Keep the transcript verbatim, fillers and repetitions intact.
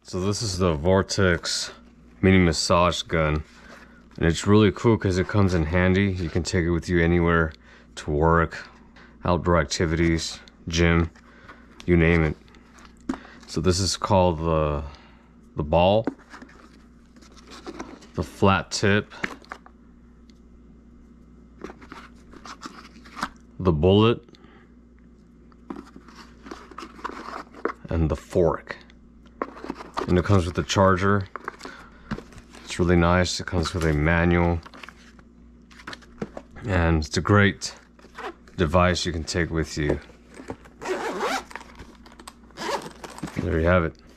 So this is the Vortix mini massage gun, and it's really cool because it comes in handy. You can take it with you anywhere, to work, outdoor activities, gym, you name it. So this is called the the ball, the flat tip, the bullet, and the fork. And it comes with a charger. It's really nice. It comes with a manual, and it's a great device you can take with you. There you have it.